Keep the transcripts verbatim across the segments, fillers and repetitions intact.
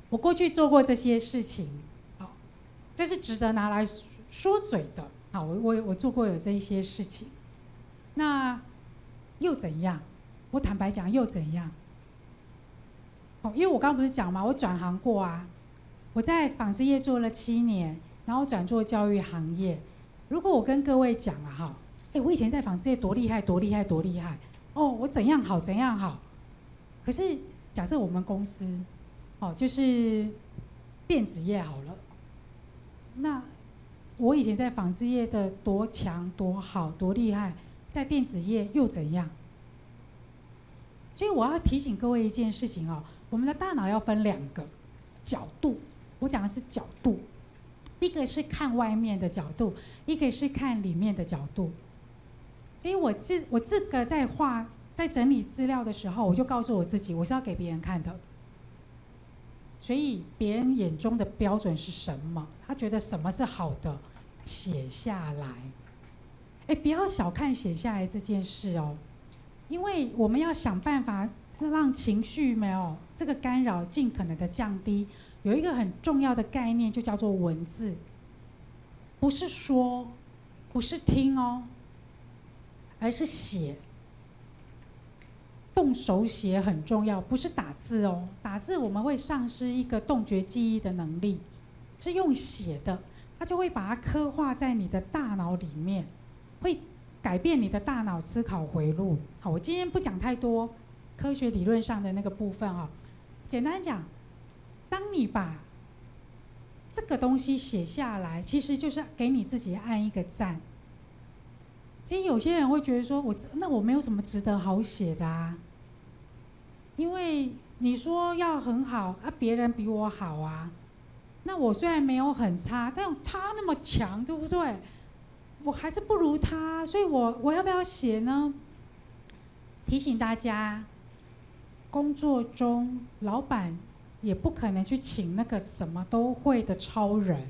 我过去做过这些事情，好，这是值得拿来说嘴的。好，我我我做过有这一些事情，那又怎样？我坦白讲，又怎样？哦，因为我刚刚不是讲嘛，我转行过啊，我在纺织业做了七年，然后转做教育行业。如果我跟各位讲啊，哈，哎，我以前在纺织业多厉害，多厉害，多厉害，哦，我怎样好，怎样好。可是假设我们公司，哦，就是电子业好了，那我以前在纺织业的多强、多好、多厉害，在电子业又怎样？所以我要提醒各位一件事情哦，我们的大脑要分两个角度，我讲的是角度，一个是看外面的角度，一个是看里面的角度。所以我这我这个在画在整理资料的时候，我就告诉我自己，我是要给别人看的。所以别人眼中的标准是什么？他觉得什么是好的，写下来。哎，不要小看写下来这件事哦，因为我们要想办法让情绪没有这个干扰尽可能的降低。有一个很重要的概念，就叫做文字，不是说，不是听哦，而是写。动手写很重要，不是打字哦。打字我们会丧失一个动觉记忆的能力，是用写的，它就会把它刻画在你的大脑里面，会改变你的大脑思考回路。好，我今天不讲太多科学理论上的那个部分哈，简单讲，当你把这个东西写下来，其实就是给你自己按一个赞。其实有些人会觉得说，我那我没有什么值得好写的啊。因为你说要很好啊，别人比我好啊，那我虽然没有很差，但他那么强，对不对？我还是不如他，所以我我要不要写呢？提醒大家，工作中老板也不可能去请那个什么都会的超人，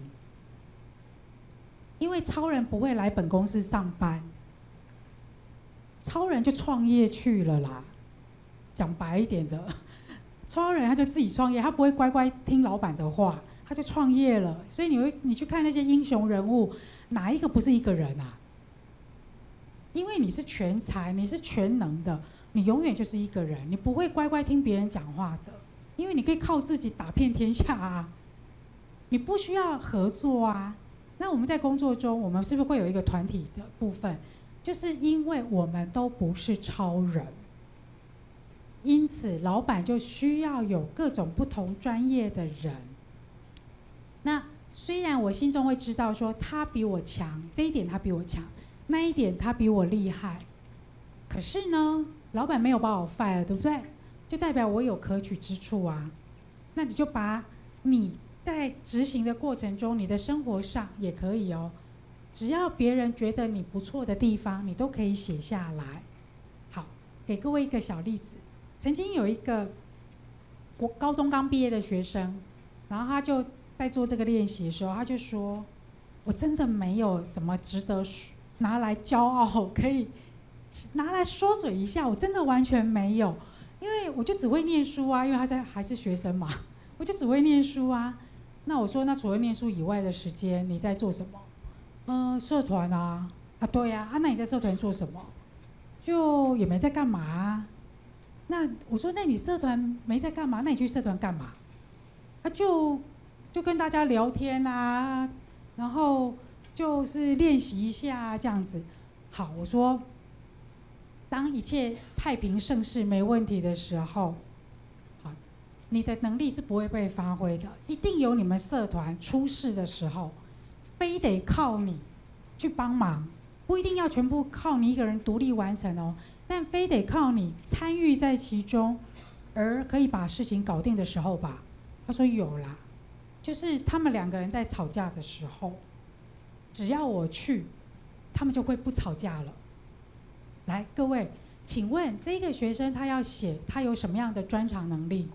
因为超人不会来本公司上班，超人就创业去了啦。讲白一点的，超人他就自己创业，他不会乖乖听老板的话，他就创业了。所以你会你去看那些英雄人物，哪一个不是一个人啊？因为你是全才，你是全能的，你永远就是一个人，你不会乖乖听别人讲话的，因为你可以靠自己打遍天下啊，你不需要合作啊。那我们在工作中，我们是不是会有一个团体的部分？就是因为我们都不是超人。因此，老板就需要有各种不同专业的人。那虽然我心中会知道说他比我强，这一点他比我强，那一点他比我厉害，可是呢，老板没有把我 fire， 对不对？就代表我有可取之处啊。那你就把你在执行的过程中，你的生活上也可以哦，只要别人觉得你不错的地方，你都可以写下来。好，给各位一个小例子。曾经有一个我高中刚毕业的学生，然后他就在做这个练习的时候，他就说：“我真的没有什么值得拿来骄傲，可以拿来说嘴一下，我真的完全没有，因为我就只会念书啊，因为他在还是学生嘛，我就只会念书啊。那我说，那除了念书以外的时间，你在做什么？嗯、呃，社团啊，啊对呀、啊，啊那你在社团做什么？就也没在干嘛啊。”那我说，那你社团没在干嘛？那你去社团干嘛？啊，就就跟大家聊天啊，然后就是练习一下这样子。好，我说，当一切太平盛世没问题的时候，好，你的能力是不会被发挥的，一定有你们社团出事的时候，非得靠你去帮忙，不一定要全部靠你一个人独立完成哦。但非得靠你参与在其中，而可以把事情搞定的时候吧？他说有啦，就是他们两个人在吵架的时候，只要我去，他们就会不吵架了。来，各位，请问这个学生他要写，他有什么样的专长能力？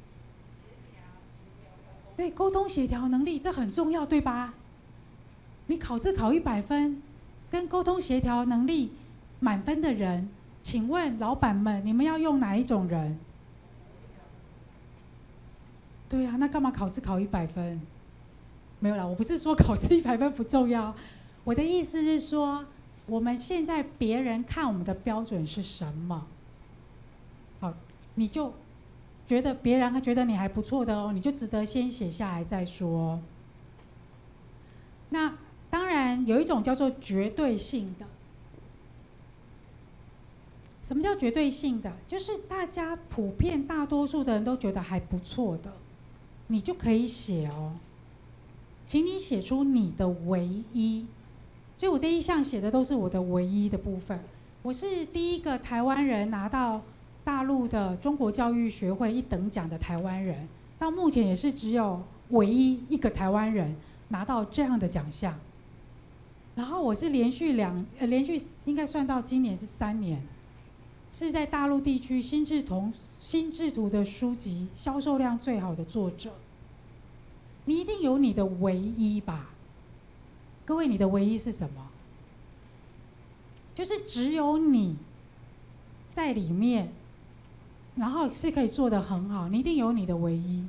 对，沟通协调能力，这很重要，对吧？你考试考一百分，跟沟通协调能力满分的人。请问老板们，你们要用哪一种人？ 对啊，那干嘛考试考一百分？没有啦，我不是说考试一百分不重要，我的意思是说，我们现在别人看我们的标准是什么？好，你就觉得别人觉得你还不错的哦，你就值得先写下来再说。那当然有一种叫做绝对性的。什么叫绝对性的？就是大家普遍大多数的人都觉得还不错的，你就可以写哦。请你写出你的唯一。所以我这一项写的都是我的唯一的部分。我是第一个台湾人拿到大陆的中国教育学会一等奖的台湾人，到目前也是只有唯一一个台湾人拿到这样的奖项。然后我是连续两呃连续应该算到今年是三年。是在大陆地区心智图心智图的书籍销售量最好的作者。你一定有你的唯一吧？各位，你的唯一是什么？就是只有你在里面，然后是可以做得很好，你一定有你的唯一。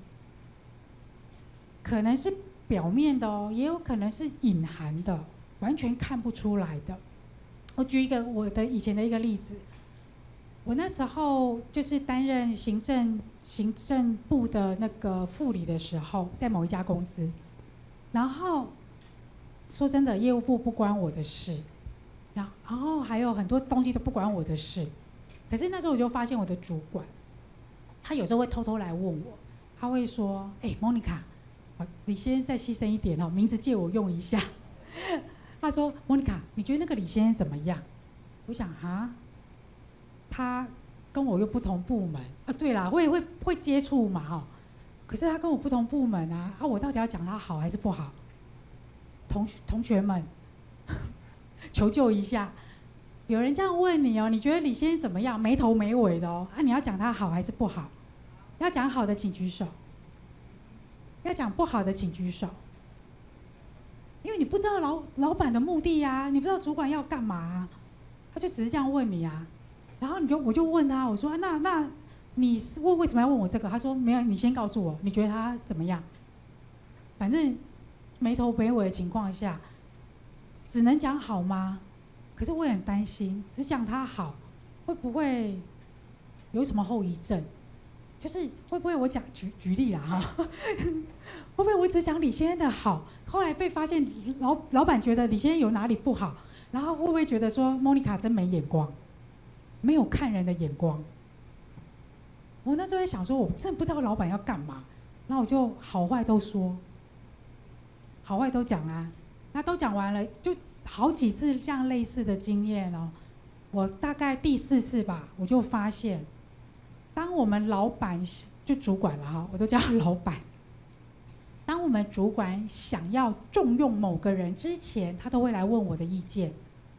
可能是表面的哦，也有可能是隐含的，完全看不出来的。我举一个我的以前的一个例子。我那时候就是担任行政行政部的那个副理的时候，在某一家公司，然后说真的，业务部不关我的事，然后还有很多东西都不关我的事。可是那时候我就发现我的主管，他有时候会偷偷来问我，他会说：“哎 ，Monica， 李先生再牺牲一点哦，名字借我用一下。”他说 ：“Monica， 你觉得那个李先生怎么样？”我想哈。他跟我又不同部门啊，对啦，我也会会接触嘛哈，可是他跟我不同部门啊，啊，我到底要讲他好还是不好？同同学们，求救一下，有人这样问你哦，你觉得李先生怎么样？没头没尾的哦，啊，你要讲他好还是不好？要讲好的请举手，要讲不好的请举手，因为你不知道老老板的目的呀、啊，你不知道主管要干嘛、啊，他就只是这样问你啊。然后你就我就问他，我说、啊、那那你为为什么要问我这个？他说没有，你先告诉我，你觉得他怎么样？反正没头没尾的情况下，只能讲好吗？可是我也很担心，只讲他好，会不会有什么后遗症？就是会不会我讲举举例啦哈，会不会我只讲李先生的好，后来被发现老老板觉得李先生有哪里不好，然后会不会觉得说莫妮卡真没眼光？没有看人的眼光，我那时候在想说，我真的不知道老板要干嘛，然后我就好坏都说，好坏都讲啊，那都讲完了，就好几次这样类似的经验哦。我大概第四次吧，我就发现，当我们老板就主管了哈，我都叫他老板。当我们主管想要重用某个人之前，他都会来问我的意见。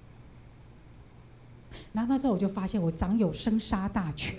然后那时候我就发现我掌有生杀大权，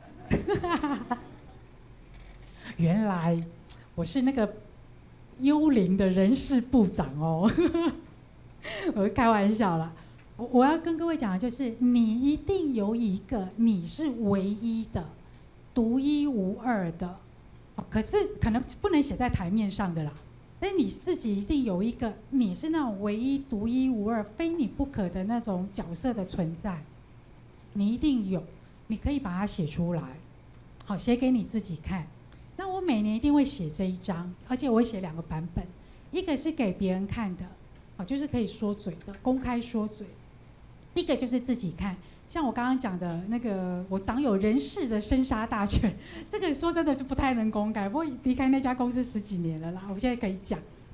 原来我是那个幽灵的人事部长哦，我开玩笑啦。我我要跟各位讲的就是，你一定有一个你是唯一的、独一无二的，可是可能不能写在台面上的啦。但你自己一定有一个，你是那种唯一、独一无二、非你不可的那种角色的存在。你一定有，你可以把它写出来，好，写给你自己看。那我每年一定会写这一章，而且我会写两个版本，一个是给别人看的，好，就是可以说嘴的，公开说嘴；一个就是自己看。像我刚刚讲的那个，我掌有人事的生杀大权，这个说真的就不太能公开。不过离开那家公司十几年了啦，我现在可以讲。